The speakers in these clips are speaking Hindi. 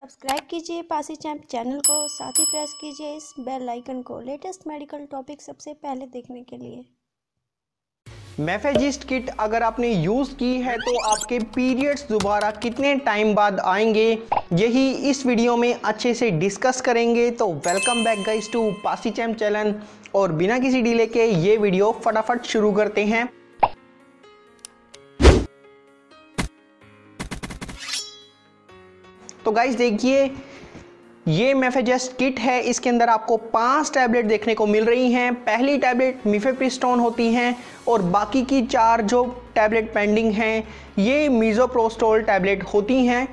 सब्सक्राइब कीजिए पासी चैंप चैनल को, साथ ही प्रेस कीजिए इस बेल आइकन को लेटेस्ट मेडिकल टॉपिक सबसे पहले देखने के लिए। मेफेजिस्ट किट अगर आपने यूज़ की है तो आपके पीरियड्स दोबारा कितने टाइम बाद आएंगे, यही इस वीडियो में अच्छे से डिस्कस करेंगे। तो welcome back guys to Passi champ channel, और बिना किसी डिले के ये वीडियो फटाफट शुरू करते हैं। तो गाइस देखिए, ये मेफेजिस्ट किट है। इसके अंदर आपको 5 टैबलेट देखने को मिल रही हैं। पहली टैबलेट मिफेप्रिस्टोन होती हैं और बाकी की 4 जो टैबलेट पेंडिंग हैं ये मीज़ोप्रोस्टोल टैबलेट होती हैं।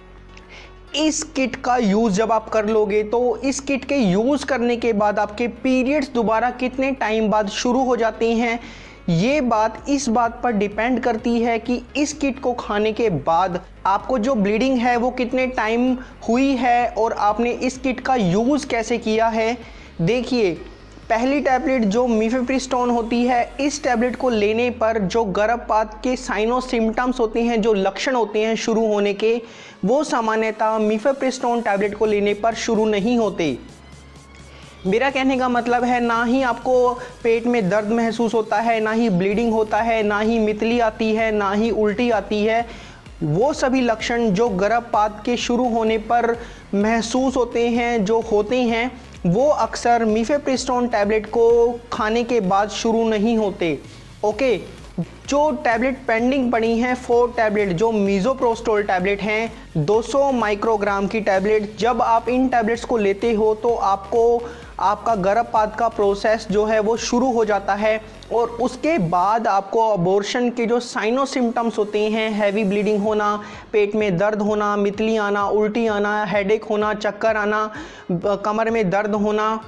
इस किट का यूज़ जब आप कर लोगे तो इस किट के यूज़ करने के बाद आपके पीरियड्स दोबारा कितने टाइम बाद शुरू हो जाते हैं, ये बात इस बात पर डिपेंड करती है कि इस किट को खाने के बाद आपको जो ब्लीडिंग है वो कितने टाइम हुई है और आपने इस किट का यूज़ कैसे किया है। देखिए, पहली टैबलेट जो मिफेप्रिस्टोन होती है, इस टैबलेट को लेने पर जो गर्भपात के साइनो सिम्टम्स होते हैं, जो लक्षण होते हैं शुरू होने के, वो सामान्यतः मिफेप्रिस्टोन टैबलेट को लेने पर शुरू नहीं होते। मेरा कहने का मतलब है, ना ही आपको पेट में दर्द महसूस होता है, ना ही ब्लीडिंग होता है, ना ही मितली आती है, ना ही उल्टी आती है। वो सभी लक्षण जो गर्भपात के शुरू होने पर महसूस होते हैं, जो होते हैं, वो अक्सर मिफेप्रिस्टोन टैबलेट को खाने के बाद शुरू नहीं होते। ओके, जो टैबलेट पेंडिंग पड़ी हैं 4 टैबलेट जो मीज़ोप्रोस्टोल टैबलेट हैं, 200 माइक्रोग्राम की टैबलेट, जब आप इन टैबलेट्स को लेते हो तो आपका गर्भपात का प्रोसेस जो है वो शुरू हो जाता है और उसके बाद आपको अबॉर्शन के जो साइनो सिम्टम्स होते हैं, हैवी ब्लीडिंग होना, पेट में दर्द होना, मितली आना, उल्टी आना, हेडेक होना, चक्कर आना, कमर में दर्द होना,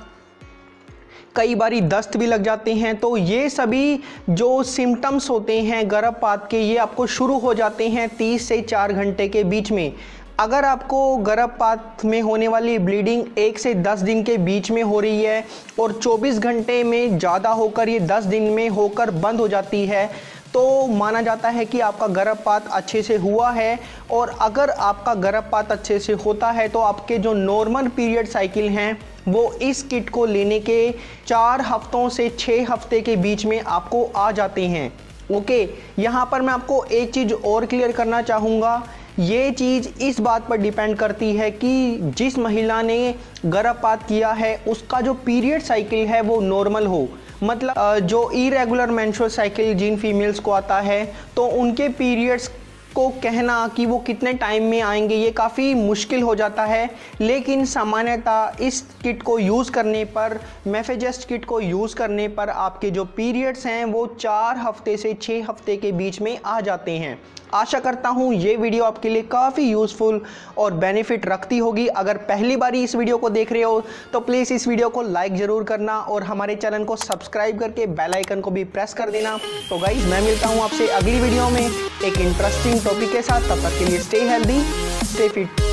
कई बारी दस्त भी लग जाते हैं, तो ये सभी जो सिम्टम्स होते हैं गर्भपात के, ये आपको शुरू हो जाते हैं 30 से 4 घंटे के बीच में। अगर आपको गर्भपात में होने वाली ब्लीडिंग 1 से 10 दिन के बीच में हो रही है और 24 घंटे में ज़्यादा होकर ये 10 दिन में होकर बंद हो जाती है, तो माना जाता है कि आपका गर्भपात अच्छे से हुआ है। और अगर आपका गर्भपात अच्छे से होता है तो आपके जो नॉर्मल पीरियड साइकिल हैं वो इस किट को लेने के 4 हफ्तों से 6 हफ्ते के बीच में आपको आ जाते हैं। ओके, यहाँ पर मैं आपको एक चीज़ और क्लियर करना चाहूँगा। ये चीज़ इस बात पर डिपेंड करती है कि जिस महिला ने गर्भपात किया है उसका जो पीरियड साइकिल है वो नॉर्मल हो। मतलब जो इरेगुलर मेंस्ट्रुअल साइकिल जिन फीमेल्स को आता है, तो उनके पीरियड्स को कहना कि वो कितने टाइम में आएंगे ये काफ़ी मुश्किल हो जाता है। लेकिन सामान्यतः इस किट को यूज़ करने पर, मेफेजिस्ट किट को यूज़ करने पर आपके जो पीरियड्स हैं वो 4 हफ्ते से 6 हफ्ते के बीच में आ जाते हैं। आशा करता हूँ ये वीडियो आपके लिए काफ़ी यूज़फुल और बेनिफिट रखती होगी। अगर पहली बारी इस वीडियो को देख रहे हो तो प्लीज़ इस वीडियो को लाइक ज़रूर करना और हमारे चैनल को सब्सक्राइब करके बेल आइकन को भी प्रेस कर देना। तो गाइस, मैं मिलता हूँ आपसे अगली वीडियो में एक इंटरेस्टिंग टॉपिक के साथ। तब तक के लिए स्टे हेल्दी, स्टे फिट।